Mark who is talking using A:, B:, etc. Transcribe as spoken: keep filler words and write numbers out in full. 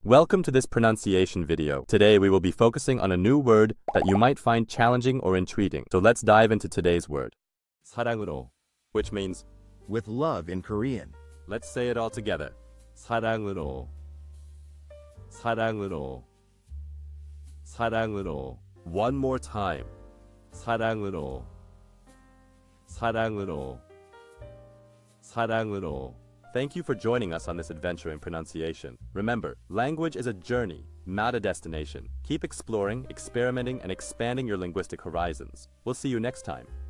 A: Welcome to this pronunciation video. Today we will be focusing on a new word that you might find challenging or intriguing. So let's dive into today's word. 사랑으로, which means
B: with love in Korean.
A: Let's say it all together. 사랑으로, 사랑으로, 사랑으로. One more time. 사랑으로, 사랑으로, 사랑으로. Thank you for joining us on this adventure in pronunciation. Remember, language is a journey, not a destination. Keep exploring, experimenting, and expanding your linguistic horizons. We'll see you next time.